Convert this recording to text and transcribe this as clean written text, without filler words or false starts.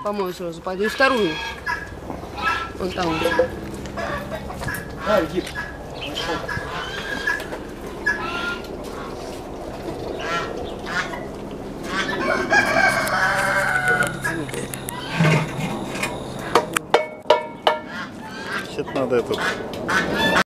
По-моему, сразу пойду. И вторую. Вон там. Иди. Сейчас надо этот